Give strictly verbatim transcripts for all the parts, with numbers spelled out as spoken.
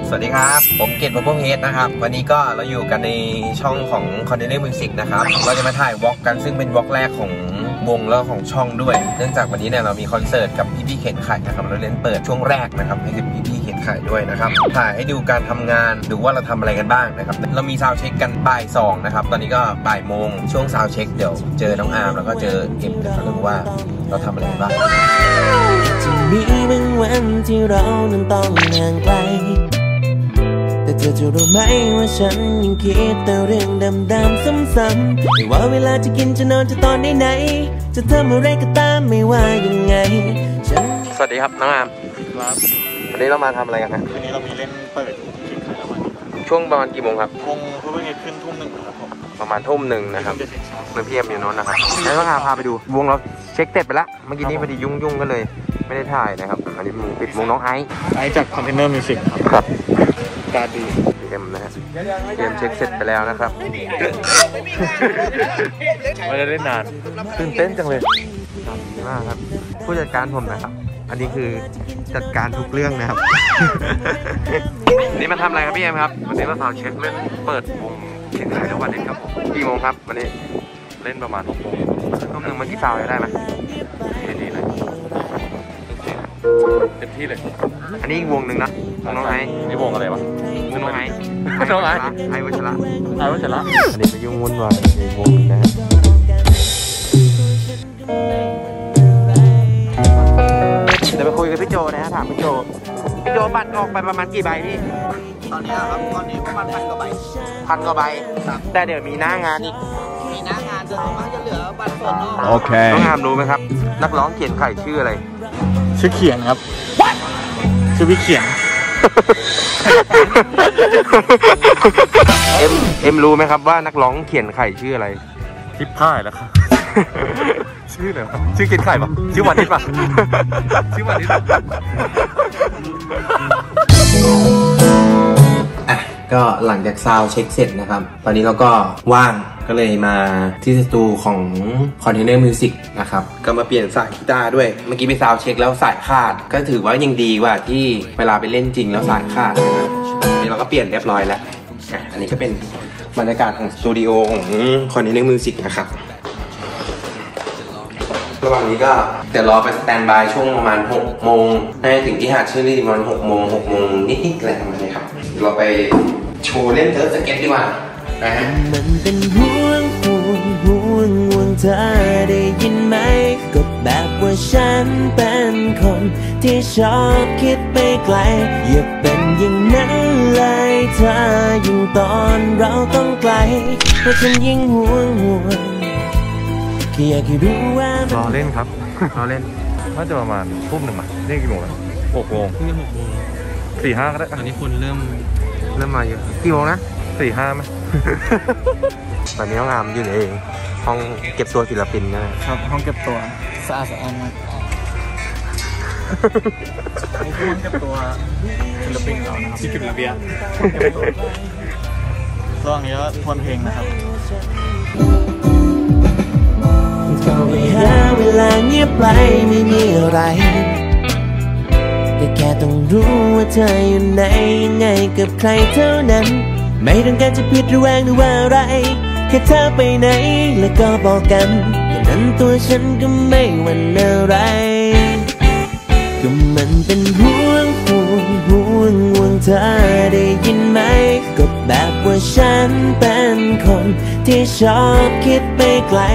สวัสดีครับผมเกตบับเบิ้ลเฮดนะครับวันนี้ก็เราอยู่กันในช่องของ Container Music นะครับเราจะมาถ่ายวอล์กกันซึ่งเป็นวอล์กแรกของวงแล้วของช่องด้วยเนื่องจากวันนี้เนี่ยเรามีคอนเสิร์ตกับพี่พี่เข็นไข่นะครับเราเล่นเปิดช่วงแรกนะครับให้กับพี่พี่เข็นไข่ด้วยนะครับถ่ายให้ดูการทำงานดูว่าเราทำอะไรกันบ้างนะครับเรามีซาวด์เช็คกันบ่ายสองนะครับตอนนี้ก็บ่ายโมงช่วงซาวด์เช็คเดี๋ยวเจอน้องอาร์มแล้วก็เจอเอ็มจะรู้ว่าเราทำอะไรบ้างจะมีบางวันที่เรานั้นต้องห่างไกลแต่เธอจะรู้ไหมว่าฉันยังคิดแต่เรื่องดำๆซ้ำๆไม่ว่าเวลาจะกินจะนอนจะตอนไหนจะทำอะไรก็ตามไม่ว่ายังไงฉันสวัสดีครับน้องอาร์มครับวันนี้เรามาทำอะไรกันนะวันนี้เรามีเล่นเปิดคลิปขายรางวัลช่วงประมาณกี่โมงครับวงเพิ่งขึ้นทุ่มหนึ่งครับผมประมาณทุ่มหนึ่งนะครับเมื่อพี่เอ็มอยู่โน้นนะครับแล้วน้องอาร์มพาไปดูวงเราเช็คเสร็จไปแล้วเมื่อกี้นี้พอดียุ่งๆก็เลยไม่ได้ถ่ายนะครับอันนี้ปิดวงน้องไอซ์ไอซ์จาก Container Music ครับการดีเอ็มนะฮะเอ็มเช็คเสร็จไปแล้วนะครับไม่ได้เล่นนานตื่นเต้นจังเลยดีมากครับผู้จัดการผมนะครับอันนี้คือจัดการทุกเรื่องนะครับนี่มาทำอะไรครับพี่เอ็มครับวันนี้มาซาวด์เช็คเล่นเปิดวงเขียนขายทุกวันนี้ครับกี่โมงครับวันนี้เล่นประมาณหกโมงทุ่มหนึ่งมันกี่ซาวด์ได้ไหมเต็มที่เลยเต็มที่เลยอันนี้อีกวงหนึ่งนะวงน้องไอซ์นี่วงอะไรวะน้องไอซ์น้องไอซ์ไอซ์วัชระไอซ์วัชระอันนี้ไปยุ่งวุ่นวายในวงนะฮะเดี๋ยวไปคุยกับพี่โจนะฮะถามพี่โจพี่โจบัตรออกไปประมาณกี่ใบพี่ตอนนี้ครับตอนนี้ประมาณพันกว่าใบพันกว่าใบแต่เดี๋ยวมีหน้างานอีกมีหน้างานจะส่วนมากจะเหลือบัตรส่วนนอกโอเคน้องงามรู้ไหมครับนักร้องเขียนไข่ชื่ออะไรชื่อเขียนครับชื่อพี่เขียนเอ็มเอ็มรู้ไหมครับว่านักร้องเขียนไข่ชื่ออะไรทิพย์พ่ายแล้วครับชื่ออะไรวะชื่อเขียนไข่ปะชื่อวันนิดปะชื่อวันนิดอ่ะก็หลังจากซาวเช็คเสร็จนะครับตอนนี้เราก็ว่างก็เลยมาที่สตูของ Container Music นะครับก็มาเปลี่ยนสายกีตาร์ด้วยเมื่อกี้ไปซาวเช็คแล้วสายขาดก็ถือว่ายังดีกว่าที่เวลาไปเล่นจริงแล้วสายขาดนะครับนี่เราก็เปลี่ยนเรียบร้อยแล้วอ่ะอันนี้ก็เป็นบรรยากาศของสตูดิโอของ Container Music นะครับระหว่างนี้ก็เดี๋ยวรอไปสแตนบายช่วงประมาณหกโมงให้ถึงที่หาดเชอรี่ประมาณหกโมงหกโมงนิดๆอะไรประมาณนี้ครับเราไปโชว์เล่นเซิร์ฟสเก็ตดีกว่ามันเป็นห่วงห่วงห่วงห่วงเธอได้ยินไหมก็แบบว่าฉันเป็นคนที่ชอบคิดไปไกลอย่าเป็นอย่างนั้นเลยเธอยิ่งตอนเราต้องไกลเพราะฉันยิ่งห่วงห่วงแค่อยากให้รู้ว่ารอเล่นครับรอเล่นน่าจะประมาณทุ่มหนึ่งอ่ะนี่กี่โมงแล้วหกโมงนี่หกโมงสี่ห้าก็ได้ตอนนี้คนเริ่มเริ่มมาเยอะกี่โมงนะสี่ห้าไหมตอนนี้น้องงามอยู่ในห้องเก็บตัวศิลปินนะครับห้องเก็บตัวสะอาดสะอาดมากนี่คือห้องเก็บตัวศิลปินเรานะครับที่เก็บระเบียงระหว่างนี้ก็ทวนเพลงนะครับเวลาเงียบไปไม่มีอะไรแต่แค่ต้องรู้ว่าเธออยู่ไหนยังไงกับใครเท่านั้นไม่ต้องการจะผิดระแวงหรือว่าอะไรแค่เธอไปไหนแล้วก็บอกกันแค่นั้นตัวฉันก็ไม่หวั่นอะไรก็มันเป็นห่วงห่วงห่วงห่วงเธอได้ยินไหมก็แบบว่าฉันเป็นคนที่ชอบคิดไปไกล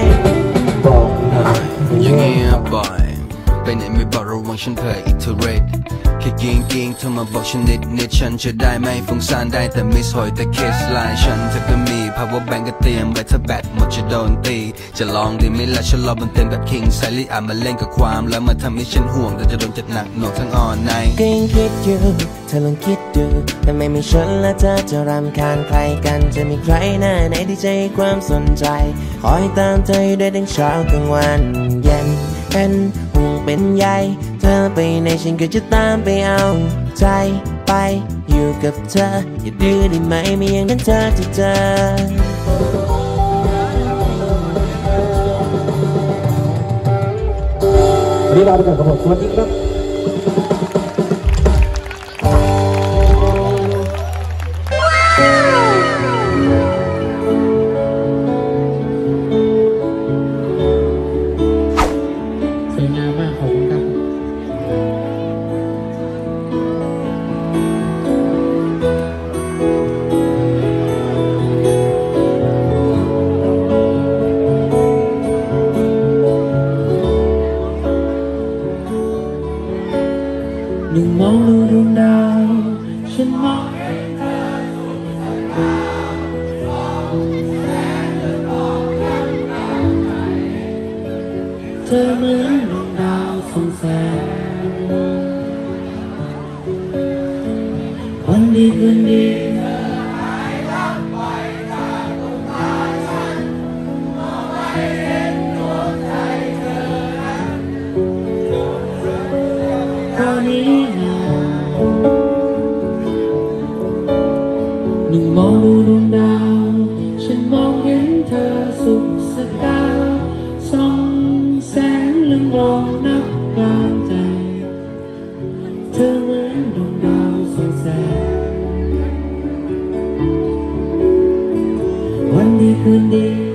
ยังไงอะบอยไปไหนไม่บอกระวังฉันเผยอิทเรตแค่ยิงยิงเธอมาบอกฉันนิดนิดฉันจะได้ไม่ฟุ้งซ่านได้แต่มิสหอยแต่เคสไลน์ฉันเธอก็มี power bank ก็เตรียมไว้ถ้าแบตหมดจะโดนตีจะลองดีไหมล่ะฉันรอบนเต็มแบบ King ไซลี่อ่ะมาเล่นกับความแล้วมาทำให้ฉันห่วงแต่จะโดนจัดหนักหน่วงทั้งอ่อนในก็ยังคิดอยู่เธอลองคิดดูแต่ไม่มีฉันและเธอจะรำคาญใครกันจะมีใครหน้าไหนที่ใจความสนใจคอยตามเธอได้ทั้งเช้ากลางวันเย็นเป็นห่วงเป็นใยเธอไปในฉันก็จะตามไปเอาใจไปอยู่กับเธออย่าดื้อได้ไหมไม่อย่างนั้นเธอจะเจอนี่เราไปกันกับผมสวัสดีครับฉันมองเธอเหมือนดวงดาวส่องแสงวันดีคืนดีตอนนี้นะหนึ่งมองดูดวงดาวฉันมองเห็นเธอสุขสกาวส่องแสงเรืองรองนับกลางใจเธอเหมือนดวงดาวส่องแสงวันดีคืนดี